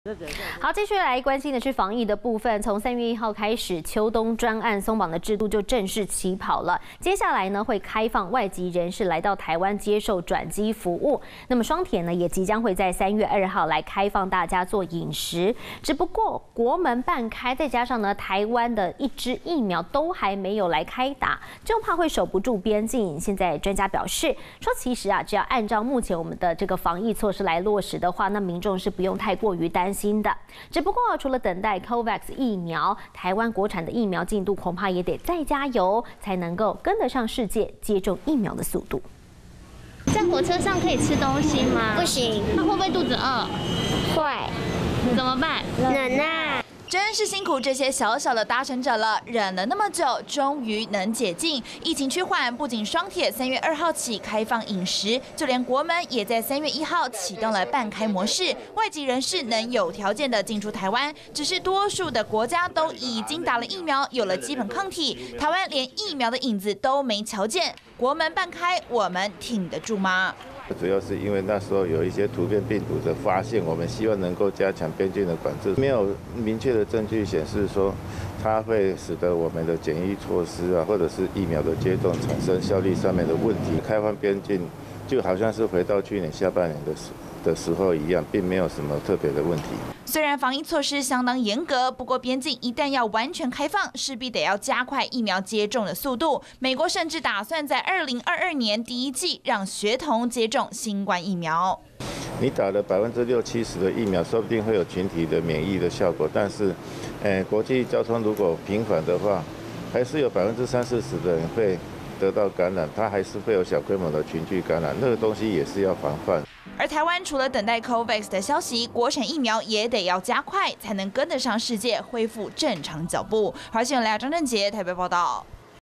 好，继续来关心的是防疫的部分。从3月1号开始，秋冬专案松绑的制度就正式起跑了。接下来呢，会开放外籍人士来到台湾接受转机服务。那么双铁呢，也即将会在3月2号来开放大家做饮食。只不过国门半开，再加上呢，台湾的1支疫苗都还没有来开打，就怕会守不住边境。现在专家表示说，其实只要按照目前我们的这个防疫措施来落实的话，那民众是不用太过于担心。只不过除了等待 COVAX 疫苗，台湾国产的疫苗进度恐怕也得再加油，才能够跟得上世界接种疫苗的速度。 在火车上可以吃东西吗？ 不行。 那会不会肚子饿？ 会。 怎么办？ 忍耐。 真是辛苦这些小小的搭乘者了，忍了那么久，终于能解禁。疫情趋缓，不仅双铁3月2号起开放饮食，就连国门也在3月1号启动了半开模式，外籍人士能有条件的进出台湾。只是多数的国家都已经打了疫苗，有了基本抗体，台湾连疫苗的影子都没瞧见。国门半开，我们挺得住吗？ 主要是因为那时候有一些突变病毒的发现，我们希望能够加强边境的管制。没有明确的证据显示说它会使得我们的检疫措施或者是疫苗的接种产生效率上面的问题。开放边境就好像是回到去年下半年的时候一样，并没有什么特别的问题。 虽然防疫措施相当严格，不过边境一旦要完全开放，势必得要加快疫苗接种的速度。美国甚至打算在2022年第1季让学童接种新冠疫苗。 你打了60%-70%的疫苗，说不定会有群体的免疫的效果，但是，国际交通如果频繁的话，还是有30-40%的人会得到感染，它还是会有小规模的群聚感染，那个东西也是要防范。 而台湾除了等待 COVAX 的消息，国产疫苗也得要加快，才能跟得上世界恢复正常脚步。华视新闻张正杰台北报道。